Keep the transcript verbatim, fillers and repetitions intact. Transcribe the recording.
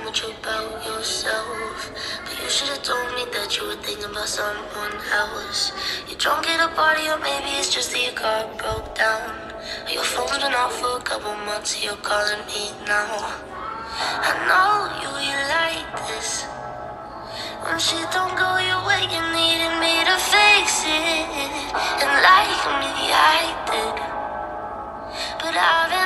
much about yourself. But you should have told me that you were thinking about someone else. You're drunk at a party, or maybe it's just that your car broke down. Your phone's been off for a couple months, so you're calling me now. I know you, you like this. When shit don't go your way, you needed me to fix it. And like me, I did. But I've